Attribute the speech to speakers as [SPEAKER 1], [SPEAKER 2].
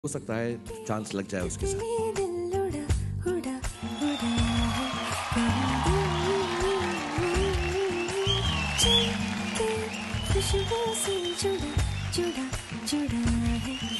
[SPEAKER 1] हो सकता है चांस लग जाए उसके साथ।
[SPEAKER 2] खुशबू से जुड़ा जुड़ा जुड़ा है।